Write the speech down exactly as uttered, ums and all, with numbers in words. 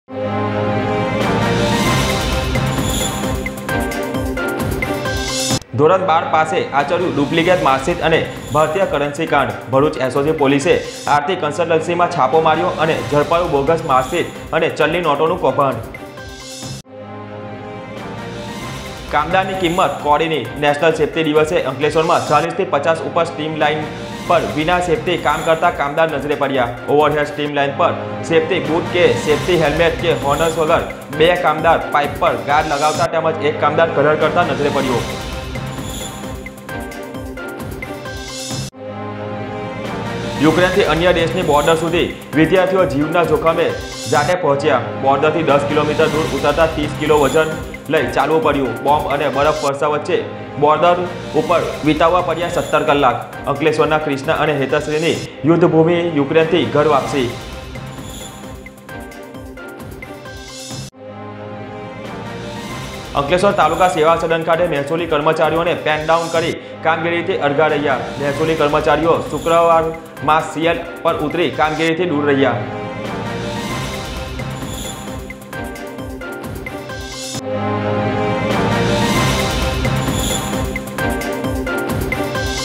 ધોરણ બાર પાસે આચર્યું duplicate marksheet અને ભારતીય કરન્સી કાંડ. ભરૂચ એસઓજી પોલીસે આર્થિક કન્સલ્ટન્સીમાં છાપો માર્યો અને ઝડપાયું બોગસ માર્કશીટ અને ચલણી નોટોનું કૌભાંડ. કામદારની કિંમત કોડીની. નેશનલ સેફ્ટી દિવસે અંકલેશ્વરમાં ચાલીસથી પચાસ ઉપર સ્ટીમ લાઇન પર વિના સેફ્ટી કામ કરતા કામદાર નજરે પડ્યા. ઓવરહેડ સ્ટીમ લાઇન પર સેફ્ટી બૂટ કે સેફ્ટી હેલ્મેટ કે હોર્નર્સ વગર બે કામદાર પાઇપ પર ગાર્ડ લગાવતા તેમજ એક કામદાર કલર કરતા નજરે પડ્યો. યુક્રેનથી અન્ય દેશની બોર્ડર સુધી વિદ્યાર્થીઓ જીવના જોખમે જાતે પહોંચ્યા. બોર્ડરથી દસ કિલોમીટર દૂર ઉતરતા ત્રીસ કિલો વજન લઈ ચાલવું પડ્યું. બોમ્બ અને બરફ વર્ષા વચ્ચે બોર્ડર ઉપર વિતાવવા પડ્યા સત્તર કલાક. અંકલેશ્વરના કૃષ્ણા અને હેતશ્રીની યુદ્ધભૂમિ યુક્રેનથી ઘર વાપસી. અંકલેશ્વર તાલુકા સેવા સદન ખાતે મહેસૂલી કર્મચારીઓને પેન ડાઉન કરી કામગીરીથી અળગા રહ્યા. મહેસૂલી કર્મચારીઓ શુક્રવારમાં સીએલ પર ઉતરી કામગીરીથી દૂર રહ્યા.